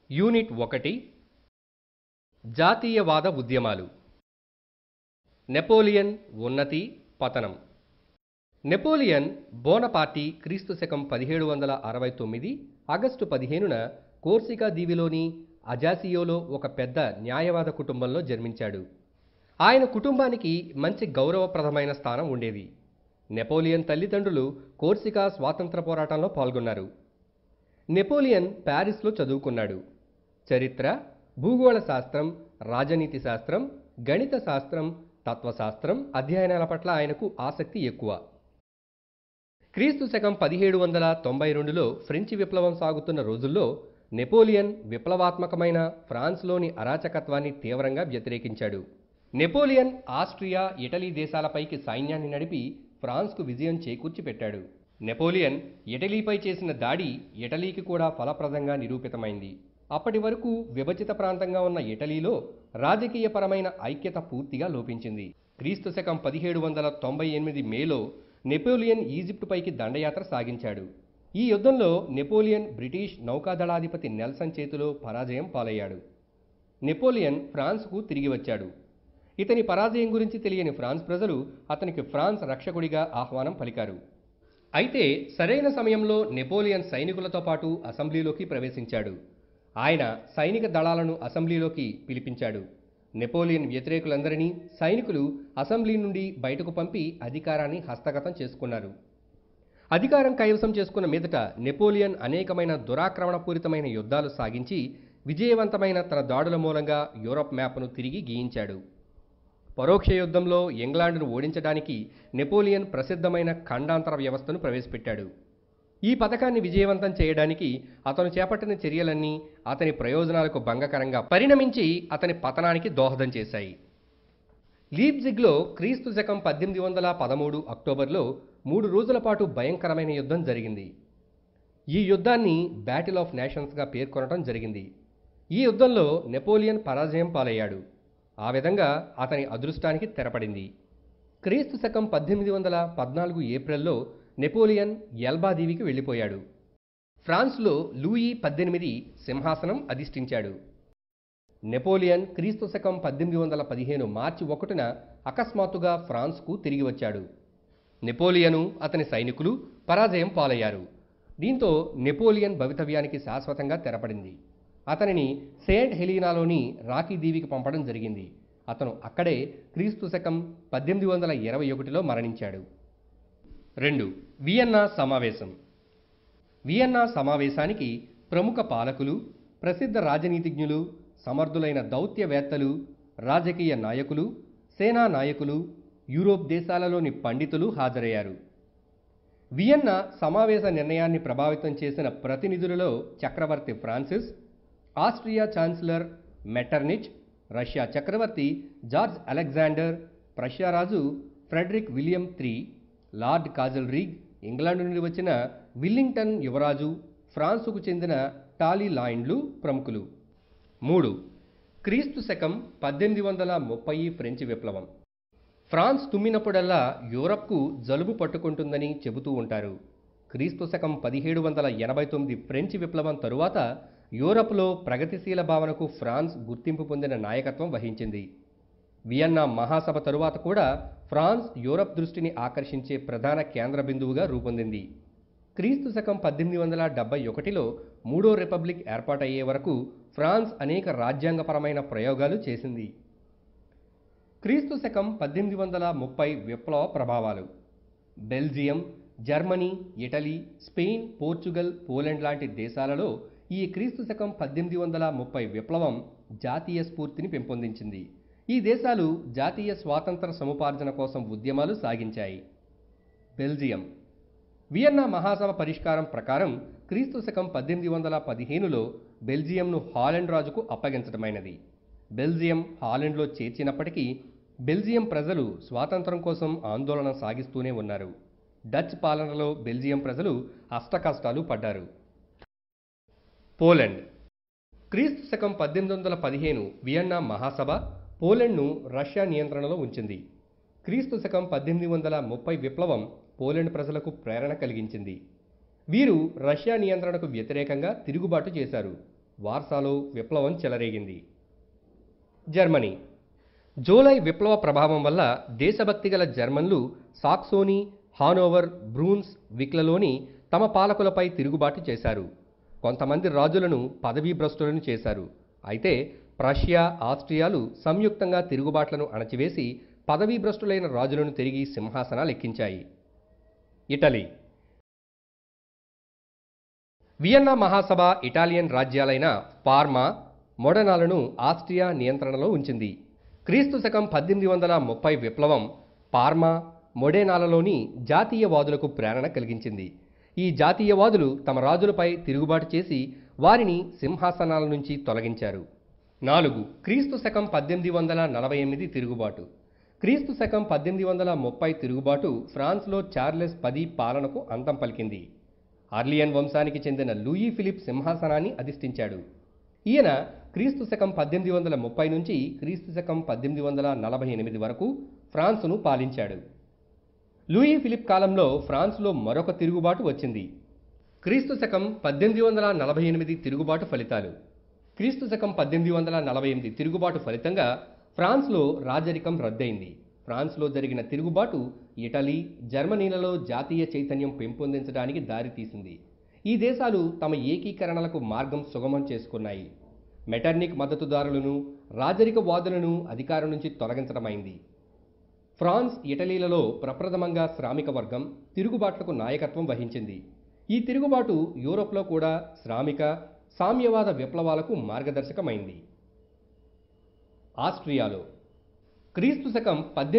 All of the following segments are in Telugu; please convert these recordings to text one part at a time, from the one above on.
యూనిట్ 1 జాతీయవాద ఉద్యమాలు. నెపోలియన్ ఉన్నతి, పతనం. నెపోలియన్ బోనపార్టీ క్రీస్తు శకం 1769 ఆగస్టు 15న కోర్సికా దీవిలోని అజాసియోలో ఒక పెద్ద న్యాయవాద కుటుంబంలో జన్మించాడు. ఆయన కుటుంబానికి మంచి గౌరవప్రదమైన స్థానం ఉండేది. నెపోలియన్ తల్లిదండ్రులు కోర్సికా స్వాతంత్ర పోరాటంలో పాల్గొన్నారు. నెపోలియన్ ప్యారిస్లో చదువుకున్నాడు. చరిత్ర, భూగోళ శాస్త్రం, రాజనీతి శాస్త్రం, గణిత శాస్త్రం, తత్వశాస్త్రం అధ్యయనాల పట్ల ఆయనకు ఆసక్తి ఎక్కువ. క్రీస్తు శకం 1792లో ఫ్రెంచి విప్లవం సాగుతున్న రోజుల్లో నెపోలియన్ విప్లవాత్మకమైన ఫ్రాన్స్లోని అరాచకత్వాన్ని తీవ్రంగా వ్యతిరేకించాడు. నెపోలియన్ ఆస్ట్రియా, ఇటలీ దేశాలపైకి సైన్యాన్ని నడిపి ఫ్రాన్స్కు విజయం చేకూర్చిపెట్టాడు. నెపోలియన్ ఇటలీపై చేసిన దాడి ఇటలీకి కూడా ఫలప్రదంగా నిరూపితమైంది. అప్పటి వరకు విభజిత ప్రాంతంగా ఉన్న ఇటలీలో రాజకీయపరమైన ఐక్యత పూర్తిగా లోపించింది. క్రీస్తు శకం 1798 మేలో నెపోలియన్ ఈజిప్టుపైకి దండయాత్ర సాగించాడు. ఈ యుద్ధంలో నెపోలియన్ బ్రిటిష్ నౌకాదళాధిపతి నెల్సన్ చేతిలో పరాజయం పాలయ్యాడు. నెపోలియన్ ఫ్రాన్స్కు తిరిగి వచ్చాడు. ఇతని పరాజయం గురించి తెలియని ఫ్రాన్స్ ప్రజలు అతనికి ఫ్రాన్స్ రక్షకుడిగా ఆహ్వానం పలికారు. అయితే సరైన సమయంలో నెపోలియన్ సైనికులతో పాటు అసెంబ్లీలోకి ప్రవేశించాడు. ఆయన సైనిక దళాలను అసెంబ్లీలోకి పిలిపించాడు. నెపోలియన్ వ్యతిరేకులందరినీ సైనికులు అసెంబ్లీ నుండి బయటకు పంపి అధికారాన్ని హస్తగతం చేసుకున్నారు. అధికారం కైవసం చేసుకున్న మీదట నెపోలియన్ అనేకమైన దురాక్రమణపూరితమైన యుద్ధాలు సాగించి విజయవంతమైన తన దాడుల మూలంగా యూరప్ మ్యాప్ను తిరిగి గీయించాడు. పరోక్ష యుద్ధంలో ఇంగ్లాండ్ను ఓడించడానికి నెపోలియన్ ప్రసిద్ధమైన ఖండాంతర వ్యవస్థను ప్రవేశపెట్టాడు. ఈ పథకాన్ని విజయవంతం చేయడానికి అతను చేపట్టిన చర్యలన్నీ అతని ప్రయోజనాలకు భంగకరంగా పరిణమించి అతని పతనానికి దోహదం చేశాయి. లీప్జిగ్లో క్రీస్తు శకం 1813 అక్టోబర్లో 3 రోజుల పాటు భయంకరమైన యుద్ధం జరిగింది. ఈ యుద్ధాన్ని బ్యాటిల్ ఆఫ్ నేషన్స్గా పేర్కొనడం జరిగింది. ఈ యుద్ధంలో నెపోలియన్ పరాజయం పాలయ్యాడు. ఆ విధంగా అతని అదృష్టానికి తెరపడింది. క్రీస్తు శకం 1814 ఏప్రిల్లో నెపోలియన్ ఎల్బా దీవికి వెళ్ళిపోయాడు. ఫ్రాన్స్లో లూయి 18 సింహాసనం అధిష్ఠించాడు. నెపోలియన్ క్రీస్తు శకం 1815 మార్చి 1న అకస్మాత్తుగా ఫ్రాన్స్కు తిరిగి వచ్చాడు. నెపోలియను, అతని సైనికులు పరాజయం పాలయ్యారు. దీంతో నెపోలియన్ భవితవ్యానికి శాశ్వతంగా తెరపడింది. అతనిని సెయింట్ హెలీనాలోని రాకీ దీవికి పంపడం జరిగింది. అతను అక్కడే క్రీస్తు శకం 1821లో మరణించాడు. 2. వియన్నా సమావేశం. వియన్నా సమావేశానికి ప్రముఖ పాలకులు, ప్రసిద్ధ రాజనీతిజ్ఞులు, సమర్థులైన దౌత్యవేత్తలు, రాజకీయ నాయకులు, సేనా నాయకులు, యూరోప్ దేశాలలోని పండితులు హాజరయ్యారు. వియన్నా సమావేశ నిర్ణయాన్ని ప్రభావితం చేసిన ప్రతినిధులలో చక్రవర్తి Francis, Austria chancellor Metternich, Russia చక్రవర్తి జార్జ్ అలెగ్జాండర్, ప్రష్యా రాజు Frederick William III, Lord Castlereagh, England నుండి వచ్చిన విల్లింగ్టన్ యువరాజు, ఫ్రాన్సుకు చెందిన టాలీ లాయిండ్లు ప్రముఖులు. 3. క్రీస్తు శకం 1830 ఫ్రెంచి విప్లవం. ఫ్రాన్స్ తుమ్మినప్పుడల్లా యూరప్కు జలుబు పట్టుకుంటుందని చెబుతూ ఉంటారు. క్రీస్తు శకం 1789 ఫ్రెంచి విప్లవం తరువాత యూరప్లో ప్రగతిశీల భావనకు ఫ్రాన్స్ గుర్తింపు పొందిన నాయకత్వం వహించింది. వియన్నా మహాసభ తరువాత కూడా ఫ్రాన్స్ యూరప్ దృష్టిని ఆకర్షించే ప్రధాన కేంద్ర బిందువుగా రూపొందింది. క్రీస్తు శకం 1871లో మూడో రిపబ్లిక్ ఏర్పాటయ్యే వరకు ఫ్రాన్స్ అనేక రాజ్యాంగపరమైన ప్రయోగాలు చేసింది. క్రీస్తు శకం 1830 విప్లవ ప్రభావాలు. Belgium, Germany, Italy, Spain, Portugal, Poland లాంటి దేశాలలో ఈ క్రీస్తు శకం 1830 విప్లవం జాతీయ స్ఫూర్తిని పెంపొందించింది. ఈ దేశాలు జాతీయ స్వాతంత్ర సముపార్జన కోసం ఉద్యమాలు సాగించాయి. బెల్జియం. వియన్నా మహాసభ పరిష్కారం ప్రకారం క్రీస్తు శకం 1815లో బెల్జియంను హాలండ్ రాజుకు అప్పగించడమైనది. బెల్జియం హాలండ్లో చేర్చినప్పటికీ బెల్జియం ప్రజలు స్వాతంత్రం కోసం ఆందోళన సాగిస్తూనే ఉన్నారు. డచ్ పాలనలో బెల్జియం ప్రజలు అష్టకష్టాలు పడ్డారు. పోలాండ్. క్రీస్తు శకం 1815 వియన్నా మహాసభ పోలాండ్ను రష్యా నియంత్రణలో ఉంచింది. క్రీస్తు శకం 1830 విప్లవం పోలాండ్ ప్రజలకు ప్రేరణ కలిగించింది. వీరు రష్యా నియంత్రణకు వ్యతిరేకంగా తిరుగుబాటు చేశారు. వార్సాలో విప్లవం చెలరేగింది. జర్మనీ. జూలై విప్లవ ప్రభావం వల్ల దేశభక్తి గల జర్మన్లు సాక్సోనీ, హానోవర్, బ్రూన్స్ విక్లలోని తమ పాలకులపై తిరుగుబాటు చేశారు. కొంతమంది రాజులను పదవీభ్రష్టులను చేశారు. అయితే ప్రష్యా, ఆస్ట్రియాలు సంయుక్తంగా తిరుగుబాట్లను అణచివేసి పదవీభ్రష్టులైన రాజులను తిరిగి సింహాసనాలెక్కించాయి. ఇటలీ. వియన్నా మహాసభ ఇటాలియన్ రాజ్యాలైన పార్మా, మోడెనాలను ఆస్ట్రియా నియంత్రణలో ఉంచింది. క్రీస్తు శకం 1830 విప్లవం పార్మా, మోడెనాలలోని జాతీయవాదులకు ప్రేరణ కలిగించింది. ఈ జాతీయవాదులు తమ రాజులపై తిరుగుబాటు చేసి వారిని సింహాసనాల నుంచి తొలగించారు. 4. క్రీస్తు శకం 1848 తిరుగుబాటు. క్రీస్తు శకం 1830 తిరుగుబాటు ఫ్రాన్స్లో చార్లెస్ 10 పాలనకు అంతం పలికింది. ఆర్లియన్ వంశానికి చెందిన లూయి ఫిలిప్ సింహాసనాన్ని అధిష్ఠించాడు. ఈయన క్రీస్తు శకం 1830 నుంచి క్రీస్తు శకం 1848 వరకు ఫ్రాన్సును పాలించాడు. లూయి ఫిలిప్ కాలంలో ఫ్రాన్స్లో మరొక తిరుగుబాటు వచ్చింది. క్రీస్తు శకం 1848 తిరుగుబాటు ఫలితాలు. క్రీస్తు శకం 1848 తిరుగుబాటు ఫలితంగా ఫ్రాన్స్లో రాజరికం రద్దయింది. ఫ్రాన్స్లో జరిగిన తిరుగుబాటు ఇటలీ, జర్మనీలలో జాతీయ చైతన్యం పెంపొందించడానికి దారితీసింది. ఈ దేశాలు తమ ఏకీకరణలకు మార్గం సుగమం చేసుకున్నాయి. మెటర్నిక్ మద్దతుదారులను, రాజరికవాదులను అధికారం నుంచి తొలగించడమైంది. ఫ్రాన్స్, ఇటలీలలో ప్రప్రథమంగా శ్రామిక వర్గం తిరుగుబాట్లకు నాయకత్వం వహించింది. ఈ తిరుగుబాటు యూరోప్లో కూడా శ్రామిక, సామ్యవాద విప్లవాలకు మార్గదర్శకమైంది. ఆస్ట్రియాలో క్రీస్తు శకం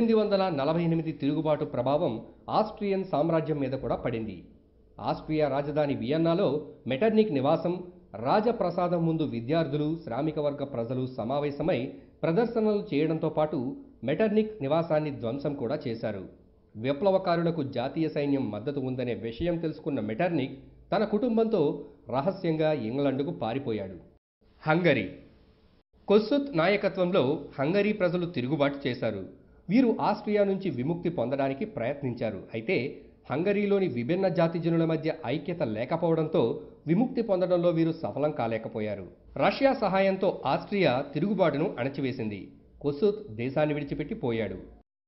1848 తిరుగుబాటు ప్రభావం ఆస్ట్రియన్ సామ్రాజ్యం మీద కూడా పడింది. ఆస్ట్రియా రాజధాని వియన్నాలో మెటర్నిక్ నివాసం, రాజప్రసాదం ముందు విద్యార్థులు, శ్రామిక వర్గ ప్రజలు సమావేశమై ప్రదర్శనలు చేయడంతో పాటు మెటర్నిక్ నివాసాన్ని ధ్వంసం కూడా చేశారు. విప్లవకారులకు జాతీయ సైన్యం మద్దతు ఉందనే విషయం తెలుసుకున్న మెటర్నిక్ తన కుటుంబంతో రహస్యంగా ఇంగ్లండుకు పారిపోయాడు. హంగరీ. కొస్సుత్ నాయకత్వంలో హంగరీ ప్రజలు తిరుగుబాటు చేశారు. వీరు ఆస్ట్రియా నుంచి విముక్తి పొందడానికి ప్రయత్నించారు. అయితే హంగరీలోని విభిన్న జాతి జనుల మధ్య ఐక్యత లేకపోవడంతో విముక్తి పొందడంలో వీరు సఫలం కాలేకపోయారు. రష్యా సహాయంతో ఆస్ట్రియా తిరుగుబాటును అణచివేసింది. కొస్సుత్ దేశాన్ని విడిచిపెట్టి పోయాడు.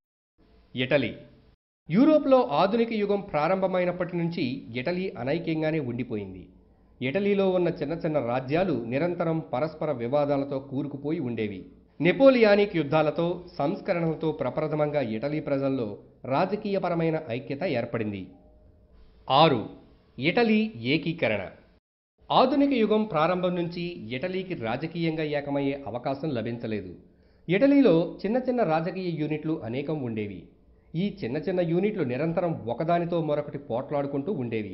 ఇటలీ. యూరోప్లో ఆధునిక యుగం ప్రారంభమైనప్పటి నుంచి ఇటలీ అనైక్యంగానే ఉండిపోయింది. ఇటలీలో ఉన్న చిన్న చిన్న రాజ్యాలు నిరంతరం పరస్పర వివాదాలతో కూరుకుపోయి ఉండేవి. నెపోలియానిక్ యుద్ధాలతో, సంస్కరణలతో ప్రప్రథమంగా ఇటలీ ప్రజల్లో రాజకీయపరమైన ఐక్యత ఏర్పడింది. 6. ఇటలీ ఏకీకరణ. ఆధునిక యుగం ప్రారంభం నుంచి ఇటలీకి రాజకీయంగా ఏకమయ్యే అవకాశం లభించలేదు. ఇటలీలో చిన్న చిన్న రాజకీయ యూనిట్లు అనేకం ఉండేవి. ఈ చిన్న చిన్న యూనిట్లు నిరంతరం ఒకదానితో మరొకటి పోట్లాడుకుంటూ ఉండేవి.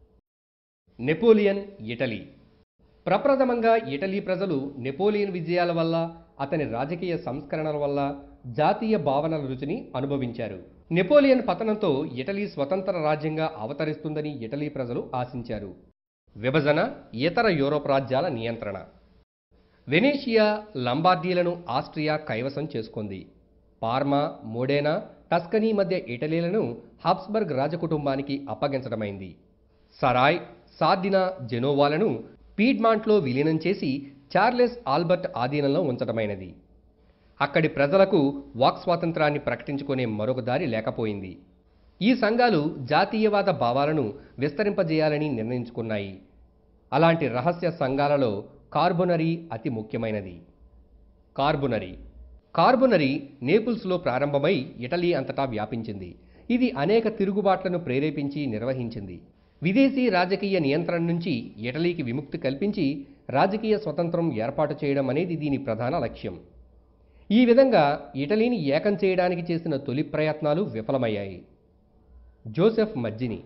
Napoleon Italy. ప్రప్రథమంగా ఇటలీ ప్రజలు నెపోలియన్ విజయాల వల్ల, అతని రాజకీయ సంస్కరణల వల్ల జాతీయ భావనల రుచిని అనుభవించారు. నెపోలియన్ పతనంతో ఇటలీ స్వతంత్ర రాజ్యంగా అవతరిస్తుందని ఇటలీ ప్రజలు ఆశించారు. విభజన, ఇతర యూరోప్ రాజ్యాల నియంత్రణ. వెనేషియా, లంబార్డీలను ఆస్ట్రియా కైవసం చేసుకుంది. పార్మా, మోడెనా, టస్కనీ మధ్య ఇటలీలను హాబ్స్బర్గ్ రాజకుటుంబానికి అప్పగించడమైంది. సరాయ్, సార్డినా, జెనోవాలను పీడ్మాంట్లో విలీనం చేసి చార్లెస్ ఆల్బర్ట్ ఆధీనంలో ఉంచడమైనది. అక్కడి ప్రజలకు వాక్ స్వాతంత్రాన్ని ప్రకటించుకునే మరొక దారి లేకపోయింది. ఈ సంఘాలు జాతీయవాద భావాలను విస్తరింపజేయాలని నిర్ణయించుకున్నాయి. అలాంటి రహస్య సంఘాలలో కార్బొనరీ అతి ముఖ్యమైనది. కార్బొనరీ నేపుల్స్లో ప్రారంభమై ఇటలీ అంతటా వ్యాపించింది. ఇది అనేక తిరుగుబాట్లను ప్రేరేపించి నిర్వహించింది. విదేశీ రాజకీయ నియంత్రణ నుంచి ఇటలీకి విముక్తి కల్పించి రాజకీయ స్వతంత్రం ఏర్పాటు చేయడం అనేది దీని ప్రధాన లక్ష్యం. ఈ విధంగా ఇటలీని ఏకం చేయడానికి చేసిన తొలి ప్రయత్నాలు విఫలమయ్యాయి. జోసెఫ్ మజ్జిని.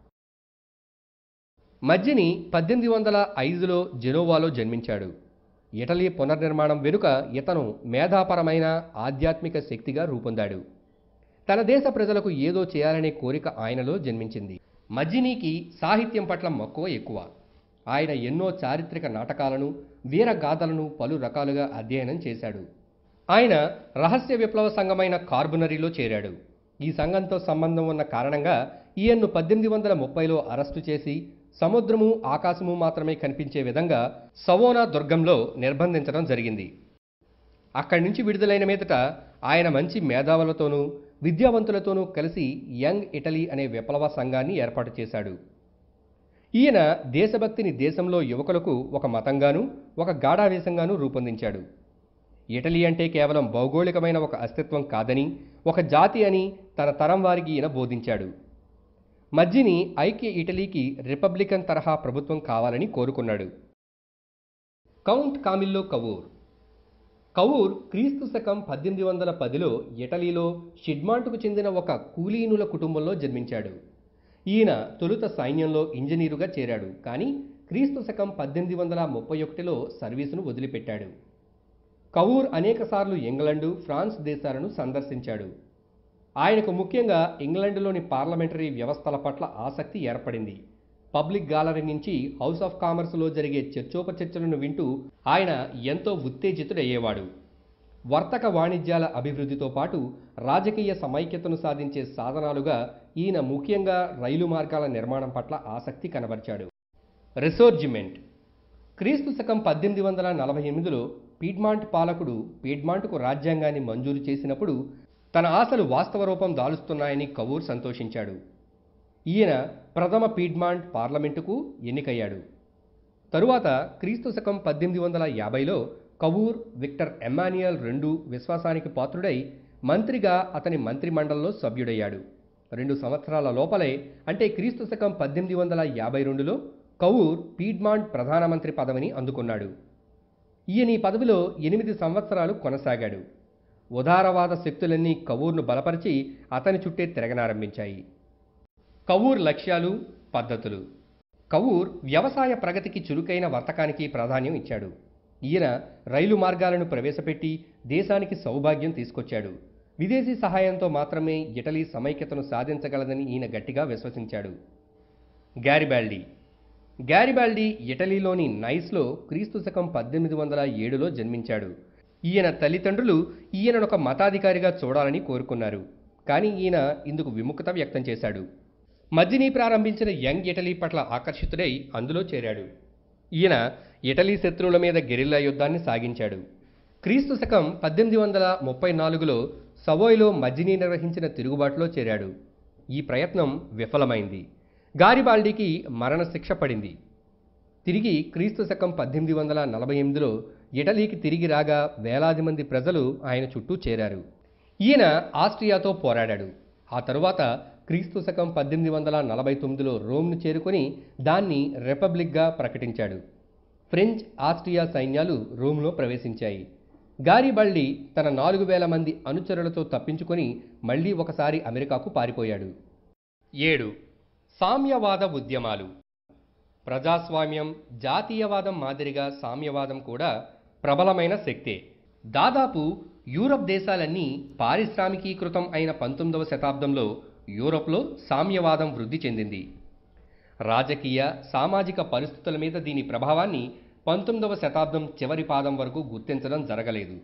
మజ్జిని 1805లో జెనోవాలో జన్మించాడు. ఇటలీ పునర్నిర్మాణం వెనుక ఇతను మేధాపరమైన ఆధ్యాత్మిక శక్తిగా రూపొందాడు. తన దేశ ప్రజలకు ఏదో చేయాలనే కోరిక ఆయనలో జన్మించింది. మజ్జినీకి సాహిత్యం పట్ల మక్కువ ఎక్కువ. ఆయన ఎన్నో చారిత్రక నాటకాలను, వీరగాథలను పలు రకాలుగా అధ్యయనం చేశాడు. ఆయన రహస్య విప్లవ సంఘమైన కార్బొనరీలో చేరాడు. ఈ సంఘంతో సంబంధం ఉన్న కారణంగా ఈయన్ను 1830లో అరెస్టు చేసి సముద్రము ఆకాశము మాత్రమే కనిపించే విధంగా సవోనా దుర్గంలో నిర్బంధించడం జరిగింది. అక్కడి నుంచి విడుదలైన మీదట ఆయన మంచి మేధావులతోనూ విద్యావంతులతోనూ కలిసి యంగ్ ఇటలీ అనే విప్లవ సంఘాన్ని ఏర్పాటు చేశాడు. ఈయన దేశభక్తిని దేశంలో యువకులకు ఒక మతంగానూ ఒక గాఢావేశంగానూ రూపొందించాడు. ఇటలీ అంటే కేవలం భౌగోళికమైన ఒక అస్తిత్వం కాదని, ఒక జాతి అని తన తరం వారికి ఈయన బోధించాడు. మజ్జిని ఐక్య ఇటలీకి రిపబ్లికన్ తరహా ప్రభుత్వం కావాలని కోరుకున్నాడు. కౌంట్ కామిల్లో కవూర్. కవూర్ క్రీస్తు శకం 1810లో ఇటలీలో షిడ్మాంటుకు చెందిన ఒక కూలీనుల కుటుంబంలో జన్మించాడు. ఈయన తొలుత సైన్యంలో ఇంజనీరుగా చేరాడు. కానీ క్రీస్తు శకం 1831లో సర్వీసును వదిలిపెట్టాడు. కవూర్ అనేకసార్లు ఇంగ్లండు, ఫ్రాన్స్ దేశాలను సందర్శించాడు. ఆయనకు ముఖ్యంగా ఇంగ్లండులోని పార్లమెంటరీ వ్యవస్థల పట్ల ఆసక్తి ఏర్పడింది. పబ్లిక్ గాలరీ నుంచి హౌస్ ఆఫ్ కామర్స్లో జరిగే చర్చోపచర్చలను వింటూ ఆయన ఎంతో ఉత్తేజితుడయ్యేవాడు. వర్తక వాణిజ్యాల అభివృద్ధితో పాటు రాజకీయ సమైక్యతను సాధించే సాధనాలుగా ఈయన ముఖ్యంగా రైలు మార్గాల నిర్మాణం పట్ల ఆసక్తి కనబర్చాడు. రిసోర్జిమెంట్. క్రీస్తు శకం 1848లో పీడ్మాంట్ పాలకుడు పీడ్మాంట్కు రాజ్యాంగాన్ని మంజూరు చేసినప్పుడు తన ఆశలు వాస్తవ రూపం దాలుస్తున్నాయని కవూర్ సంతోషించాడు. ఈయన ప్రథమ పీడ్మాంట్ పార్లమెంటుకు ఎన్నికయ్యాడు. తరువాత క్రీస్తు శకం 1850లో కవూర్ విక్టర్ ఎమ్మాన్యుయల్ II విశ్వాసానికి పాత్రుడై మంత్రిగా అతని మంత్రిమండలిలో సభ్యుడయ్యాడు. 2 సంవత్సరాల లోపలే అంటే క్రీస్తు శకం 1852లో కవూర్ పీడ్మాంట్ ప్రధానమంత్రి పదవిని అందుకున్నాడు. ఈయన ఈ పదవిలో 8 సంవత్సరాలు కొనసాగాడు. ఉదారవాద శక్తులన్నీ కవూర్ను బలపరిచి అతని చుట్టే తిరగనారంభించాయి. కవూర్ లక్ష్యాలు, పద్ధతులు. కవూర్ వ్యవసాయ ప్రగతికి చురుకైన వర్తకానికి ప్రాధాన్యం ఇచ్చాడు. ఈయన రైలు మార్గాలను ప్రవేశపెట్టి దేశానికి సౌభాగ్యం తీసుకొచ్చాడు. విదేశీ సహాయంతో మాత్రమే ఇటలీ సమైక్యతను సాధించగలదని ఈయన గట్టిగా విశ్వసించాడు. గ్యారిబాల్డి. గ్యారిబాల్డి ఇటలీలోని నైస్లో క్రీస్తు శకం 1807లో జన్మించాడు. ఈయన తల్లిదండ్రులు ఈయననొక మతాధికారిగా చూడాలని కోరుకున్నారు. కానీ ఈయన ఇందుకు విముఖత వ్యక్తం చేశాడు. మజ్జిని ప్రారంభించిన యంగ్ ఇటలీ పట్ల ఆకర్షితుడై అందులో చేరాడు. ఈయన ఇటలీ శత్రువుల మీద గెరిల్లా యుద్ధాన్ని సాగించాడు. క్రీస్తు శకం 1834లో సవోయ్లో మజ్జిని నిర్వహించిన తిరుగుబాటులో చేరాడు. ఈ ప్రయత్నం విఫలమైంది. గారిబాల్డీకి మరణశిక్ష పడింది. తిరిగి క్రీస్తు శకం 1848లో ఇటలీకి తిరిగి రాగా వేలాది మంది ప్రజలు ఆయన చుట్టూ చేరారు. ఈయన ఆస్ట్రియాతో పోరాడాడు. ఆ తరువాత క్రీస్తు శకం 1849లో రోమ్ను చేరుకొని దాన్ని రిపబ్లిక్గా ప్రకటించాడు. ఫ్రెంచ్, ఆస్ట్రియా సైన్యాలు రోమ్లో ప్రవేశించాయి. గారిబాల్డి తన 4000 మంది అనుచరులతో తప్పించుకొని మళ్లీ ఒకసారి అమెరికాకు పారిపోయాడు. 7. సామ్యవాద ఉద్యమాలు. ప్రజాస్వామ్యం, జాతీయవాదం మాదిరిగా సామ్యవాదం కూడా ప్రబలమైన శక్తే. దాదాపు యూరప్ దేశాలన్నీ పారిశ్రామికీకృతం అయిన 19వ శతాబ్దంలో యూరప్లో సామ్యవాదం వృద్ధి చెందింది. రాజకీయ, సామాజిక పరిస్థితుల మీద దీని ప్రభావాన్ని 19వ శతాబ్దం చివరి పాదం వరకు గుర్తించడం జరగలేదు.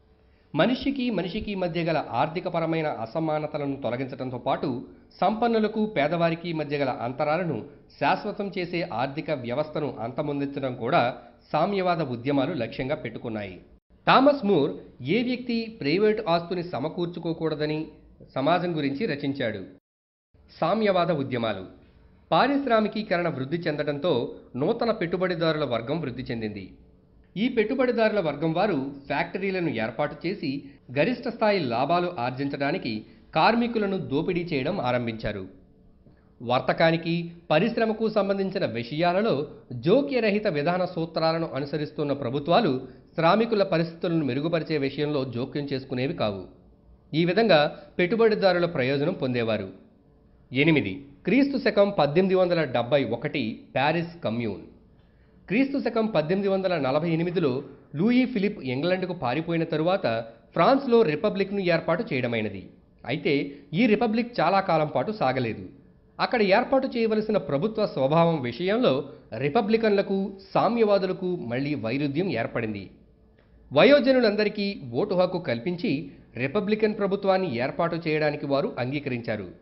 మనిషికి మధ్య గల ఆర్థికపరమైన అసమానతలను తొలగించడంతో పాటు సంపన్నులకు పేదవారికి మధ్య గల అంతరాలను శాశ్వతం చేసే ఆర్థిక వ్యవస్థను అంతమొందించడం కూడా సామ్యవాద ఉద్యమాలు లక్ష్యంగా పెట్టుకున్నాయి. థామస్ మూర్ ఏ వ్యక్తి ప్రైవేటు ఆస్తుని సమకూర్చుకోకూడదని సమాజం గురించి రచించాడు. సామ్యవాద ఉద్యమాలు. పారిశ్రామికీకరణ వృద్ధి చెందడంతో నూతన పెట్టుబడిదారుల వర్గం వృద్ధి చెందింది. ఈ పెట్టుబడిదారుల వర్గం వారు ఫ్యాక్టరీలను ఏర్పాటు చేసి గరిష్ట స్థాయి లాభాలు ఆర్జించడానికి కార్మికులను దోపిడీ చేయడం ఆరంభించారు. వర్తకానికి, పరిశ్రమకు సంబంధించిన విషయాలలో జోక్యరహిత విధాన సూత్రాలను అనుసరిస్తున్న ప్రభుత్వాలు శ్రామికుల పరిస్థితులను మెరుగుపరిచే విషయంలో జోక్యం చేసుకునేవి కావు. ఈ విధంగా పెట్టుబడిదారుల ప్రయోజనం పొందేవారు. 8. క్రీస్తు శకం 1871 ప్యారిస్ కమ్యూన్. క్రీస్తు శకం 1848లో లూయి ఫిలిప్ ఇంగ్లండ్కు పారిపోయిన తరువాత ఫ్రాన్స్లో రిపబ్లిక్ను ఏర్పాటు చేయడమైనది. అయితే ఈ రిపబ్లిక్ చాలా కాలం పాటు సాగలేదు. అక్కడ ఏర్పాటు చేయవలసిన ప్రభుత్వ స్వభావం విషయంలో రిపబ్లికన్లకు, సామ్యవాదులకు మళ్లీ వైరుధ్యం ఏర్పడింది. వయోజనులందరికీ ఓటు హక్కు కల్పించి రిపబ్లికన్ ప్రభుత్వాన్ని ఏర్పాటు చేయడానికి వారు అంగీకరించారు.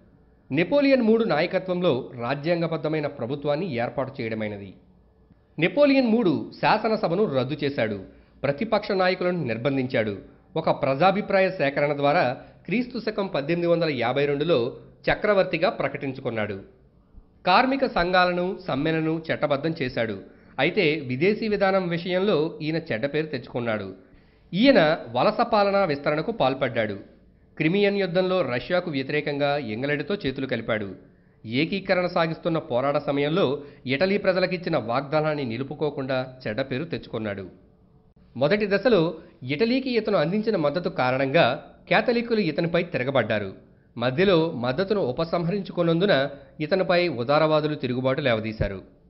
నెపోలియన్ మూడు నాయకత్వంలో రాజ్యాంగబద్ధమైన ప్రభుత్వాన్ని ఏర్పాటు చేయడమైనది. నెపోలియన్ మూడు శాసనసభను రద్దు చేశాడు. ప్రతిపక్ష నాయకులను నిర్బంధించాడు. ఒక ప్రజాభిప్రాయ సేకరణ ద్వారా క్రీస్తు శకం 1852లో చక్రవర్తిగా ప్రకటించుకున్నాడు. కార్మిక సంఘాలను సమ్మెలను చట్టబద్ధం చేశాడు. అయితే విదేశీ విధానం విషయంలో ఈయన చెడ్డ పేరు తెచ్చుకున్నాడు. ఈయన వలస పాలనా విస్తరణకు పాల్పడ్డాడు. క్రిమియన్ యుద్ధంలో రష్యాకు వ్యతిరేకంగా ఇంగ్లండ్తో చేతులు కలిపాడు. ఏకీకరణ సాగిస్తున్న పోరాట సమయంలో ఇటలీ ప్రజలకిచ్చిన వాగ్దానాన్ని నిలుపుకోకుండా చెడ్డ పేరు తెచ్చుకున్నాడు. మొదటి దశలో ఇటలీకి ఇతను అందించిన మద్దతు కారణంగా కేథలిక్కులు ఇతనిపై తిరగబడ్డారు. మధ్యలో మద్దతును ఉపసంహరించుకున్నందున ఇతనిపై ఉదారవాదులు తిరుగుబాటు లేవదీశారు.